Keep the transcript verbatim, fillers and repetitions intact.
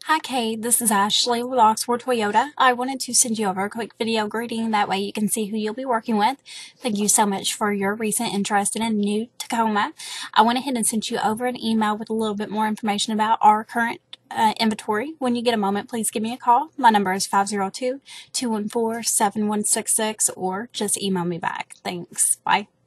Hi Kate, this is Ashley with Oxmoor Toyota. I wanted to send you over a quick video greeting, that way you can see who you'll be working with. Thank you so much for your recent interest in a new Tacoma. I went ahead and sent you over an email with a little bit more information about our current uh, inventory. When you get a moment, please give me a call. My number is five zero two, two one four, seven one six six or just email me back. Thanks. Bye.